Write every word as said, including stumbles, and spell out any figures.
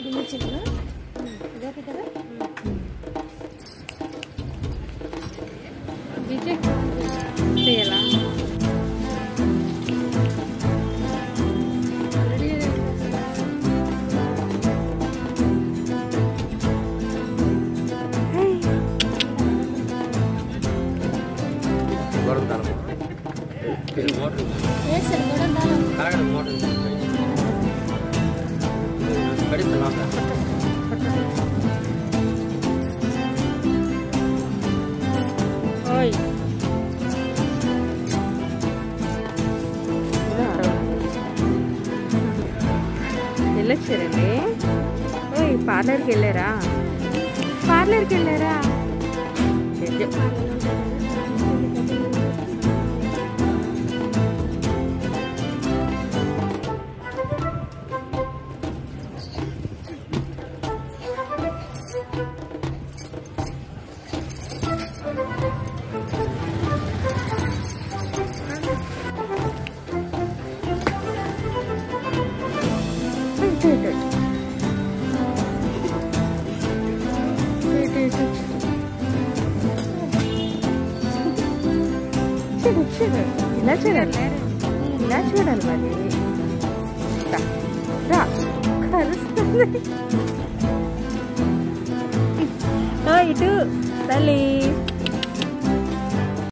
చిన్న ఇదే పెద్దగా విజయ్ చేయాలా వెళ్ళొచ్చారండి. ఓయ్ పార్లర్కి వెళ్ళారా? పార్లర్కి వెళ్ళారా? చూడు చూడు ఇలా చూడాలి ఇలా చూడాలి మరి రా కరుస్తుంది ఇటు తల్లి